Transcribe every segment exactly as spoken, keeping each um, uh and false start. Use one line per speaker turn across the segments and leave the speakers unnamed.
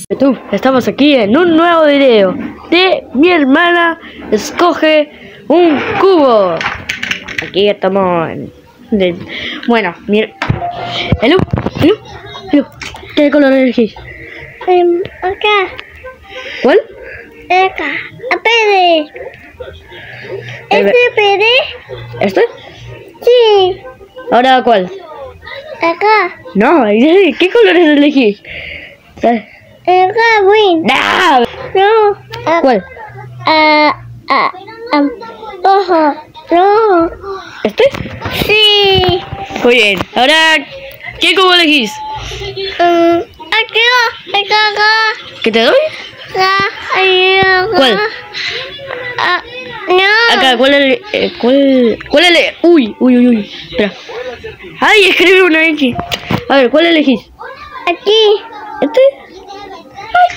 YouTube, estamos aquí en un nuevo video de mi hermana escoge un cubo. Aquí estamos en, de, bueno, mi Elu, Elu, Elu, ¿qué color elegís?
Um, acá.
¿Cuál?
Acá. A Pérez. ¿Este Pérez?
¿Este?
Sí.
¿Ahora cuál?
Acá.
No, ¿qué colores elegís?
Acá, Win.
¡Ah!
No. A,
¿Cuál?
A, a, a, ojo. No.
¿Este?
Sí.
Muy bien. Ahora, ¿qué cubo elegís?
Um, acá. Acá, acá.
¿Qué te doy?
Acá. Ahí, acá.
¿Cuál?
Ah, no.
Acá, ¿cuál es? Eh, ¿Cuál? ¿Cuál ele? Uy, uy, uy, uy. Espera. Ay, escribe una X. A ver, ¿cuál elegís?
Aquí.
¿Este? ¡Ay,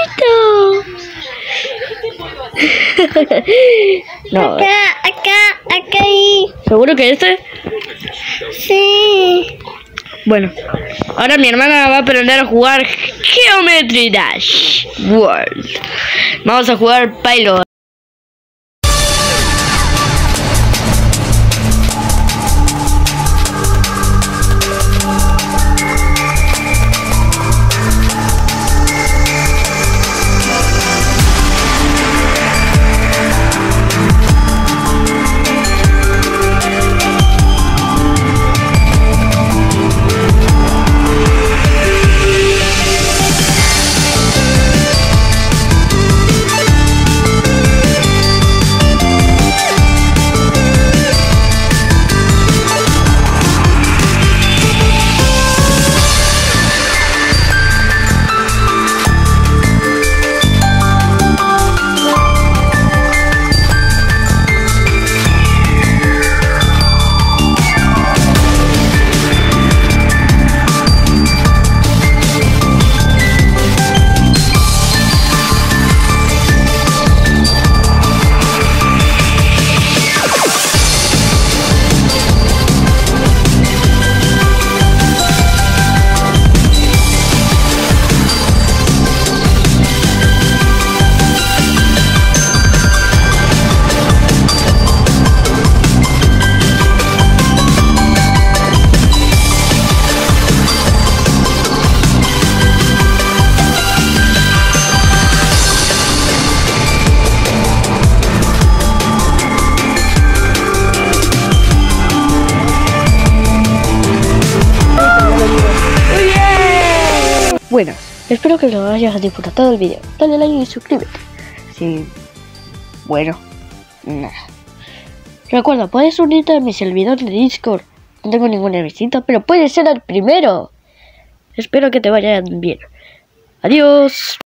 qué bonito! No,
Acá, acá, acá y...
¿seguro que este?
Sí.
Bueno, ahora mi hermana va a aprender a jugar Geometry Dash World. Vamos a jugar Pilot. Bueno, espero que lo hayas disfrutado el video. Dale like y suscríbete. Sí. Bueno, nada. Recuerda, puedes unirte a mi servidor de Discord. No tengo ninguna visita, pero puedes ser el primero. Espero que te vaya bien. Adiós.